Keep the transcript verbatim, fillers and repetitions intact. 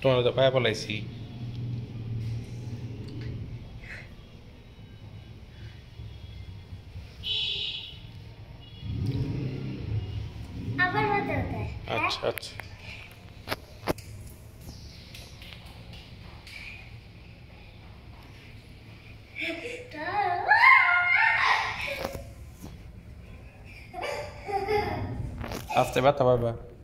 তোমার তো পায়ে পলাইছি। আবার মজা হতে হয়। আচ্ছা আচ্ছা আস্তে ব্যথা পাবা।